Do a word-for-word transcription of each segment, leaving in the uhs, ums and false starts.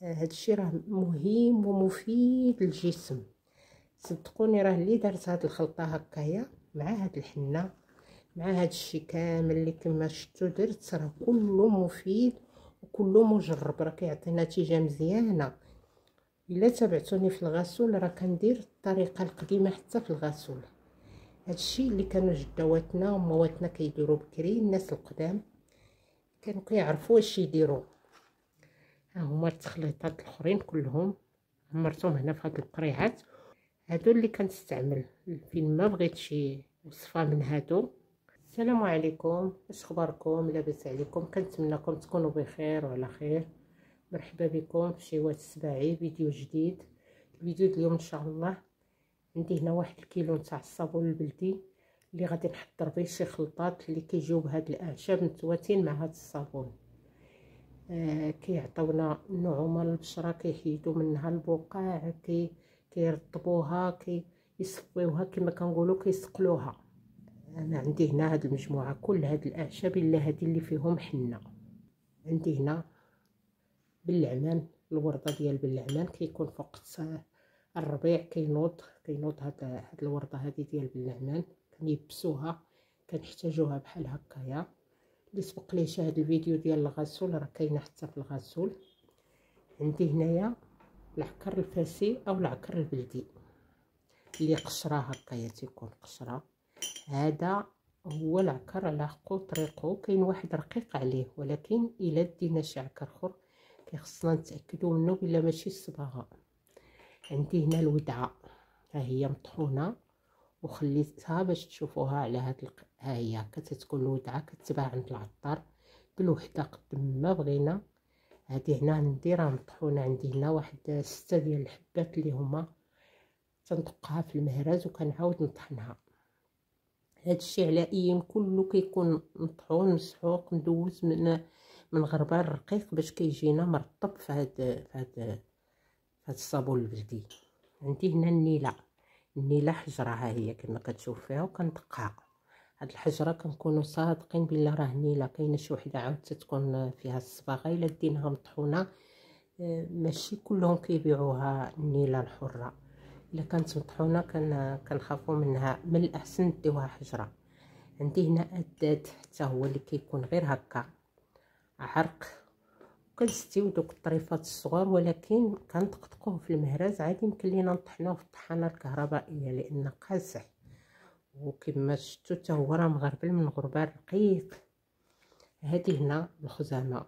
هاد الشيء راه مهم ومفيد للجسم. صدقوني راه اللي دارت هاد الخلطه هكايا مع هاد الحنه مع هاد الشيء كامل اللي كما شفتوا درت، راه كله مفيد وكله مجرب، راه كيعطي نتيجه مزيانه. الا تابعتوني في الغسول راه كندير الطريقه القديمه حتى في الغسول. هادشي اللي كانوا جداواتنا ومواتنا كيديروا بكري، الناس القدام كانوا كيعرفوا واش يديروا. ها هما التخليطات الاخرين كلهم عمرتهم هنا في هاد القريعات. هادو اللي كنستعمل فين ما بغيت شي وصفه من هادو. السلام عليكم، اش اخباركم؟ لاباس عليكم؟ كنتمنىكم تكونوا بخير وعلى خير. مرحبا بكم في شيوات السباعي، فيديو جديد. الفيديو اليوم ان شاء الله عندي هنا واحد الكيلو تاع الصابون البلدي اللي غادي نحضر به شي خلطات اللي كيجيو بهاد الاعشاب متواتين مع هاد الصابون. آه كيعطيونا النعومه للبشره، كيحيدوا منها البقع، كي كيرطبوها، كيصفيوها كما كنقولوا، كيسقلوها. انا عندي هنا هاد المجموعه كل هاد الاعشاب الا هادي اللي فيهم حنه. عندي هنا بالعمان، الورده ديال بالعمان كيكون في وقت الربيع كينوض كينوض هاد هاد الورده هادي ديال بالعمان، كنيبسوها كنحتاجوها بحال هكايا. اللي سبق ليه شاهد الفيديو ديال الغسول راه كاينه حتى في الغسول. عندي هنايا العكر الفاسي او العكر البلدي اللي قشره هكايا، تيكون قشره. هذا هو العكر على حقو طريقو، كاين واحد رقيق عليه، ولكن الا دينا شي عكر اخر كيخصنا نتاكدوا منه بلا ماشي الصباغه. عندي هنا الودعه، ها هي مطحونه وخليتها باش تشوفوها على هاد الق... ها هي كتكون الودعه كتباع عند العطار بالوحده قد ما بغينا. هادي هنا نديرها مطحونه، عندي هنا واحد ستة ديال الحبات اللي هما تندقها في المهراز وكنعاود نطحنها. هاد الشيء على ايام كله كيكون مطحون مسحوق مدوز من من غربال رقيق باش كيجينا مرطب في هاد في هاد في هاد الصابون البلدي. عندي هنا النيله، النيله حجره ها هي كما كتشوف فيها وكندقها. هاد الحجره كنكونوا صادقين بالله راه نيله. كاينه شي وحده عاود تتكون فيها الصباغه الا ديناها مطحونه، ماشي كلهم كيبيعوها النيله الحره. الا كانت مطحونه كان كنخافوا منها، من الاحسن ديوها حجره. عندي هنا أداد حتى هو اللي كيكون غير هكا عرق، كنستيو دوك الطريفات الصغار، ولكن كنطقطقوه في المهراز عادي. يمكن لينا نطحنوه في الطحانه الكهربائيه لان قاصح، وكما شفتوا حتى هو راه مغربل من غربال رقيق. هذه هنا الخزامه،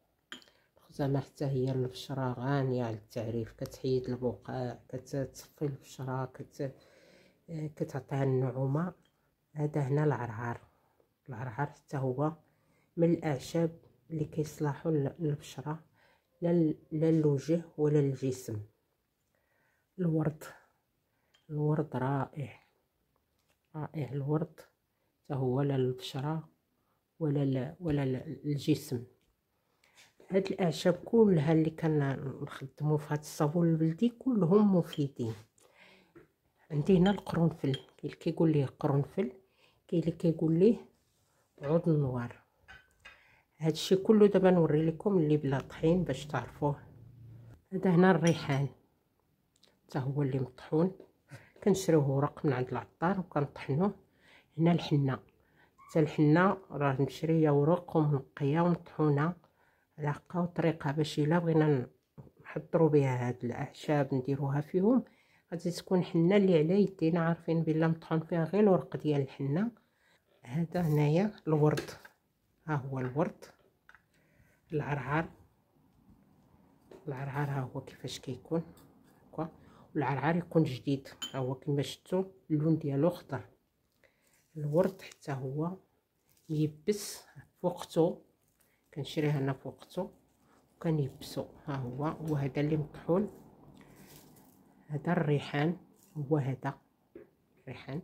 الخزامه حتى هي البشره غانيه على التعريف، كتحيد البقع، كتصفي البشره، كت كتعطيها النعومه. هذا هنا العرعار، العرعار حتى هو من الاعشاب اللي كيصلحوا للبشره، لا للوجه ولا للجسم. الورد، الورد رائع رائع، الورد حتى هو لا للبشره ولا ل... ولا للجسم. هاد الاعشاب كلها اللي كنخدموا في هاد الصابون البلدي كلهم مفيدين. عندي هنا القرنفل، كاين اللي كيقول ليه قرنفل، كاين اللي كيقول ليه عود النوار. هادشي كله دابا نوري لكم اللي بلا طحين باش تعرفوه. هذا هنا الريحان حتى هو اللي مطحون، كنشريوه ورق من عند العطار وكنطحنوه. هنا الحنه، حتى الحنه راه مشريه ورق ومنقيه ومطحونه على حقها وطريقه، باش الا بغينا نحضروا بها هاد الاعشاب نديروها فيهم غادي تكون حنه اللي على يدينا عارفين بلا مطحون فيها غير الورق ديال الحنه. هذا هنايا الورد، ها هو الورد. العرعر، العرعر ها هو كيفاش كيكون هكا، والعرعر يكون جديد ها هو كما شفتوا اللون ديالو خضر. الورد حتى هو يبس في وقتو، كنشريه انا في وقتو وكنيبسو. ها هو وهذا اللي مطحون. هذا الريحان، هو هذا الريحان.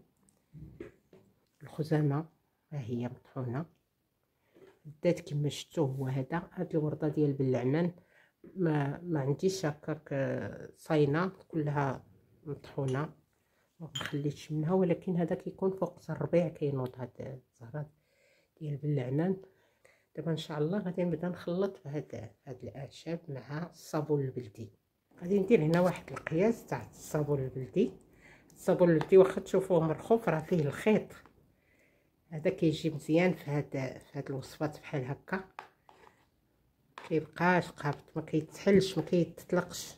الخزامه ها هي مطحونه. الدات كما شفتوا هو هذا. هاد الورده ديال بالعمان ما ما عنديش هكاك صاينه، كلها مطحونه ما خليتش منها، ولكن هذا كيكون في وقت الربيع كينوض هاد الزهرات ديال بالعمان. دابا ان شاء الله غادي نبدا نخلط في هاد هاد الاعشاب مع الصابون البلدي. غادي ندير هنا واحد القياس تاع الصابون البلدي. الصابون البلدي واخا تشوفوه مرخوف راه فيه الخيط، هذا كيجي مزيان في هاد في هاد الوصفات بحال هكا، كيبقاش قابط، ما كيتحلش، ما كيتطلقش.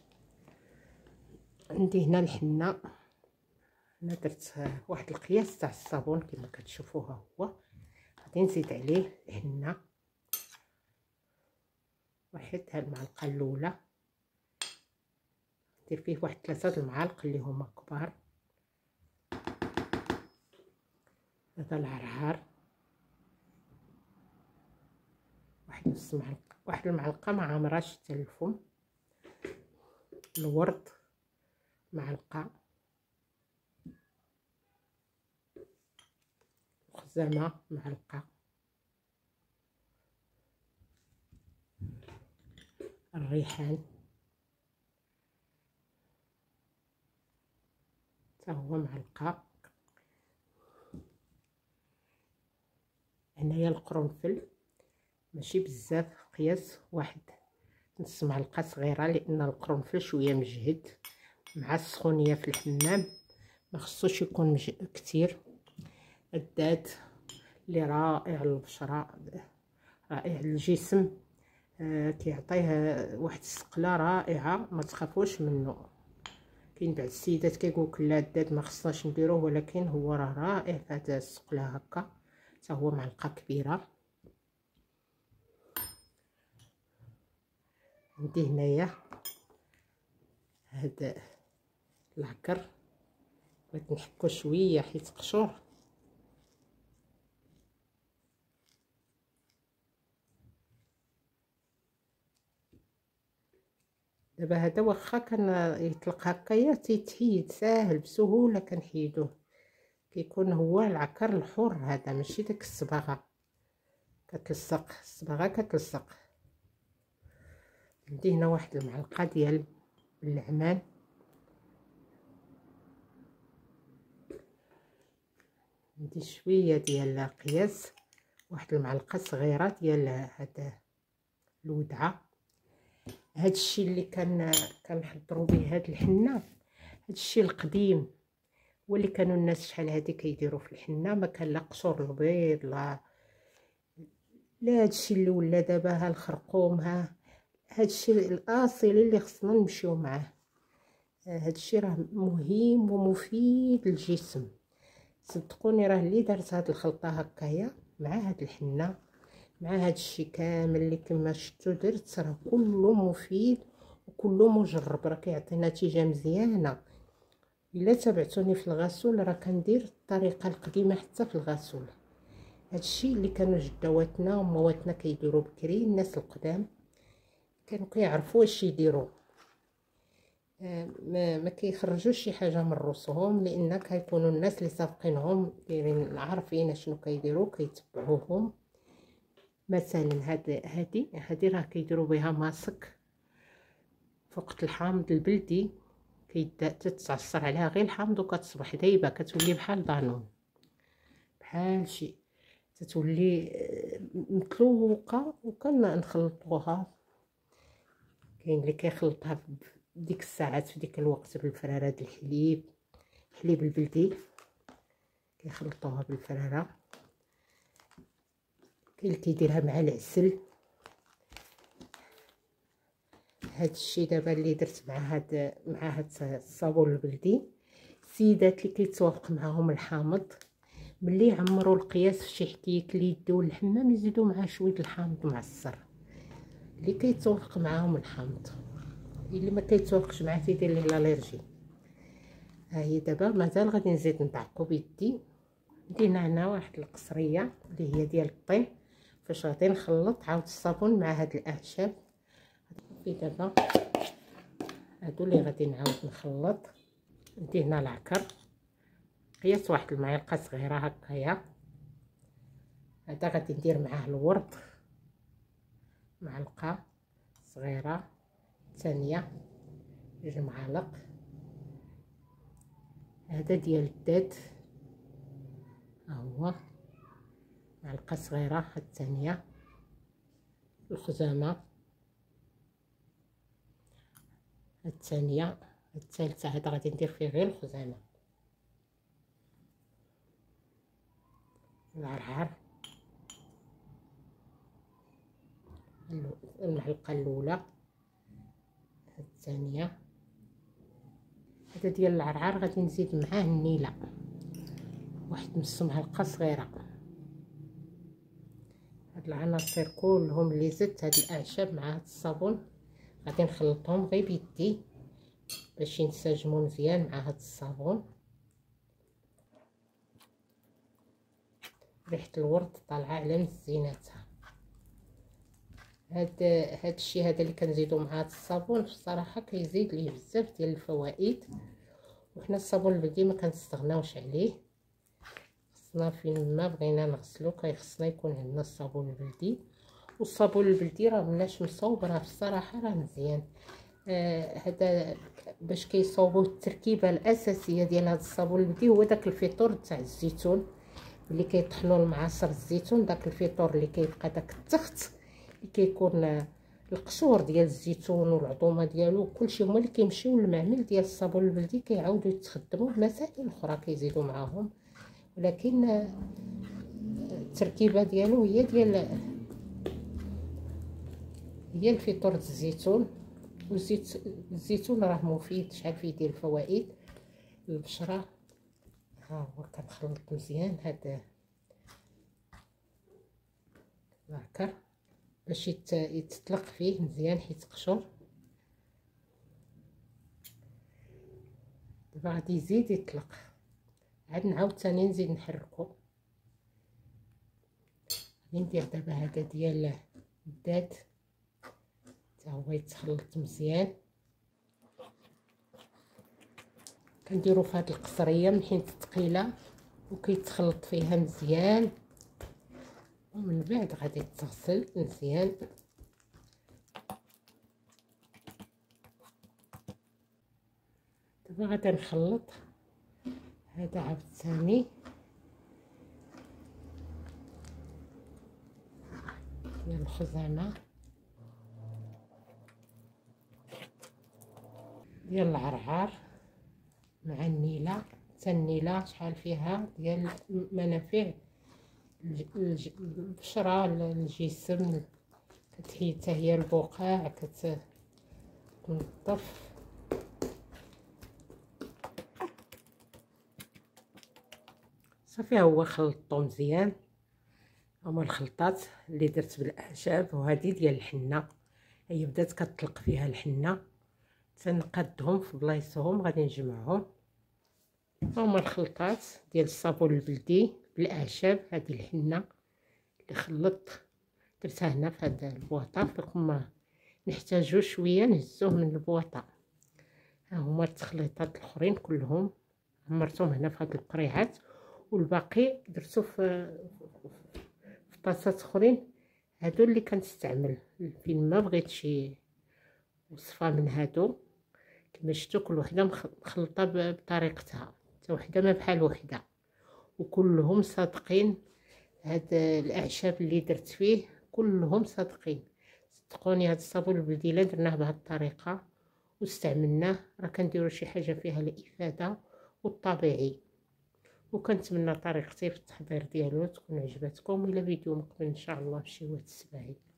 عندي هنا الحنه، انا درت واحد القياس تاع الصابون كما كتشوفوه هو. غادي نزيد عليه الحنه، واحد ها المعلقه الاولى، ندير فيه واحد ثلاثه المعالق اللي هما كبار. هذا العرعار واحد نص معلقه، واحد المعلقه ما عامراش حتى الفم. الورد معلقه، الخزامه معلقه، الريحان حتى هو معلقه. هنايا القرنفل ماشي بزاف، قياس واحد نص معلقه صغيره، لان القرنفل شويه مجهد مع السخونيه في الحمام، ما خصوش يكون مج... كتير. الداد اللي رائع للبشره، رائع للجسم، آه كيعطيه واحد السقله رائعه، ما تخافوش منه. كاين بعض السيدات كيقولك لا الداد ما خصناش نديروه، ولكن هو راه رائع في هذا السقله هكا. حتى هو معلقه كبيره. عندي هنايا هذا العكر، بغيت نحكو شويه حيت قشور. دابا هذا واخا كان يطلق هكايا تيتحيد ساهل بسهوله، كنحيدوه. كيكون هو العكر الحر هذا، ماشي داك الصباغه كتلصق، الصباغه كتلصق. عندي هنا واحد المعلقه ديال اللعمان، عندي شويه ديال قياس واحد المعلقه صغيره ديال هذا الودعه. هاد الشيء اللي كان كنحضروا به هاد الحنه، هاد الشيء القديم، واللي كانوا الناس شحال هادي كيديروا في الحنه، ما كان لا قشور البيض لا لا هاد الشيء اللي ولا دابا، ها الخرقوم، ها هاد الشيء الاصيل اللي خصنا نمشيو معاه. هاد الشيء راه مهم ومفيد للجسم، صدقوني. راه اللي دارت هاد الخلطه هكايا مع هاد الحنه مع هاد الشيء كامل اللي كما شفتوا درت، راه كله مفيد وكله مجرب، راه كيعطي نتيجه مزيانه. الا تابعتوني في الغسول راه كندير الطريقه القديمه حتى في الغسول. هاد الشيء اللي كانوا جداواتنا ومواتنا كيديروا بكري، الناس القدام كانوا كيعرفوا واش يديروا، ما, ما كيخرجوش شي حاجه من راسهم، لان كيكونوا الناس اللي سابقينهم دايرين عارفين شنو كيديروا، كيتبعوهم. مثلا هاد هادي هادي راه كيديروا بها ماسك فوقت الحامض البلدي، كيتعصر عليها غير الحامض وكتصبح دايبه، كتولي بحال دانون، بحال شي تتولي متلوقه. وكنخلطوها، كاين اللي كيخلطها في ديك الساعات في ديك الوقت بالفراره د الحليب، الحليب البلدي كيخلطوها بالفراره. كاين اللي كيديرها مع العسل. هاد الشيء دابا اللي درت مع هاد مع هاد الصابون البلدي، السيدات اللي كيتوافق معاهم الحامض، ملي يعمروا القياس في شي حكيك اللي يديو للحمام يزيدوا معاه شويه الحامض معصر، اللي كيتوافق معاهم الحامض. اللي ما كيتوافقش معاه تيدير ليه الالرجي. ها هي دابا مازال غادي نزيد ندعقو بيدي. دينا هنا واحد القصريه اللي هي ديال الطين، فاش غادي نخلط عاود الصابون مع هاد الاعشاب. في دابا هادو اللي غادي نعاود نخلط. عندي هنا العكر قياس واحد المعلقه صغيره هكايا. هذا غادي ندير معاه الورد معلقه صغيره، ثانيه جوج معالق. هذا ديال الداد ها هو معلقه صغيره الثانيه. الخزامه الثانيه. الثالثه هذا غادي ندير فيه غير الخزامه، العرعر المعلقه الاولى، الثانيه. هذا ديال العرعر غادي نزيد معاه النيله، واحد نص معلقه صغيره. هاد العناصر كلهم اللي زدت، هاد الاعشاب مع هاد الصابون غادي نخلطهم غير بيدي باش ينسجموا مزيان مع هاد الصابون. ريحه الورد طالعه على مزيناتها. هاد هاد الشيء هذا اللي كنزيدو مع هاد الصابون بصراحه كيزيد ليه بزاف ديال الفوائد، وحنا الصابون البلدي ما كنستغناوش عليه. خصنا فين ما بغينا نغسلو كيخصنا يكون عندنا الصابون البلدي. والصابون البلدي راه مناش مصوب، راه بصراحه راه مزيان. آه هذا باش كيصوبوا التركيبه الاساسيه ديال هذا الصابون البلدي هو داك الفيطور تاع الزيتون اللي كيطحنوا المعصر الزيتون. داك الفيطور اللي كيبقى داك التخت اللي كيكون القشور ديال الزيتون والعظومه ديالو كلشي هما اللي كيمشيو للمعمل ديال الصابون البلدي، كيعاودوا يتخدموا بمسائل اخرى كيزيدوا معاهم، ولكن التركيبه ديالو هي ديال هي الفيطور الزيتون. وزيت الزيتون راه مفيد، شحال فيه ديال الفوائد للبشره. ها هو كنخلط مزيان هذا العكر باش يتطلق فيه مزيان حيت قشور. دابا غادي يزيد يطلق، عاد نعاود ثاني نزيد نحركو. غادي ندير دابا هذا ديال الداد حتى هو يتخلط مزيان. كنديرو في هاد القصريه من حيت ثقيله وكيتخلط فيها مزيان، ومن بعد غادي تغسل مزيان. دابا غادي نخلط هذا عاوتاني ديال الخزامه ديال العرعر مع النيله. حتى النيله شحال فيها ديال منافع البشره الجسم، كتحيد حتى هي البقع، كتنظف. صافي هو خلطو مزيان. هما الخلطات اللي درت بالاعشاب، وهذه ديال الحنه هي بدات كتطلق فيها الحنه، تنقادهم في بلايصهم غادي نجمعهم. هما الخلطات ديال الصابون البلدي بالاعشاب. هذه الحنه اللي خلطت درتها هنا في هذا البواطه، فيكم نحتاجو شويه نهزوه من البواطه. ها هما التخليطات الاخرين كلهم عمرتهم هنا في هاد القريعات، والباقي درتو في في طاسات اخرين. هادو اللي كنستعمل فين ما بغيت شي وصفه من هادو. كما شفتوا كل وحده مخلطه بطريقتها، حتى وحده ما بحال وحده، وكلهم صادقين. هاد الاعشاب اللي درت فيه كلهم صادقين. صدقوني هاد الصابون البلدي لا درناه بهاد الطريقه واستعملناه راه كنديروا شي حاجه فيها الافاده والطبيعي. وكنتمنى طريقتي في التحضير ديالو تكون عجبتكم. الى فيديو مقبل ان شاء الله بشي وقت السباعي.